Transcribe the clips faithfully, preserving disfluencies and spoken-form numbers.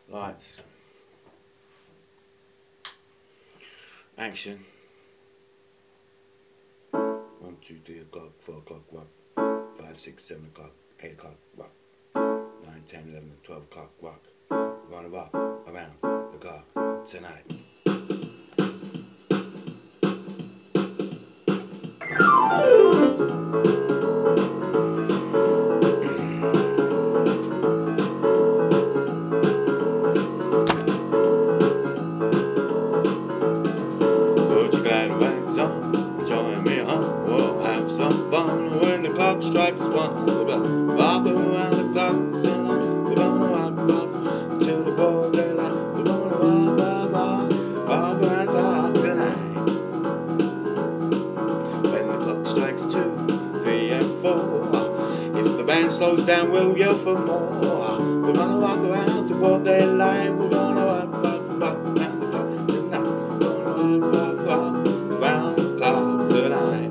Lights. Action. One, two, three o'clock, four o'clock, rock. Five, six, seven o'clock, eight o'clock, rock. Nine, ten, eleven, twelve o'clock, rock. Run a rock around the clock tonight. Put your glad rags on, join me home. We'll have some fun when the clock strikes one. We're gonna rock around the clock tonight. We're gonna rock, rock till the broad daylight. We're gonna rock, rock, rock, rock around the clock tonight. When the clock strikes two, three, and four, if the band slows down, we'll yell for more. We're gonna rock around the broad daylight. We're gonna rock, rock, rock around the clock tonight. We're gonna rock, rock, rock around the clock tonight.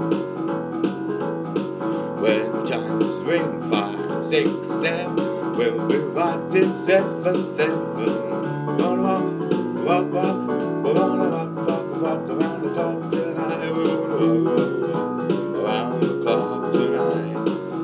When the chimes ring five, six, seven, we'll be right till seven, seven. We're gonna rock, rock, rock. We're gonna rock, rock, rock around the clock tonight. We're gonna rock, rock, rock around the clock tonight.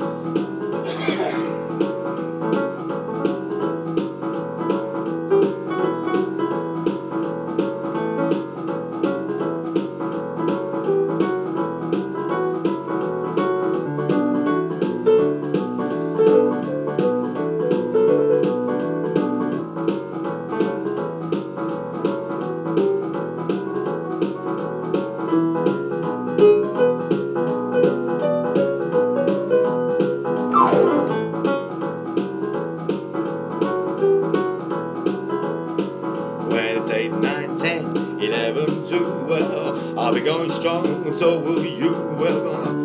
When it's eight, nine, ten, eleven, twelve, I'll be going strong and so will you. We're gonna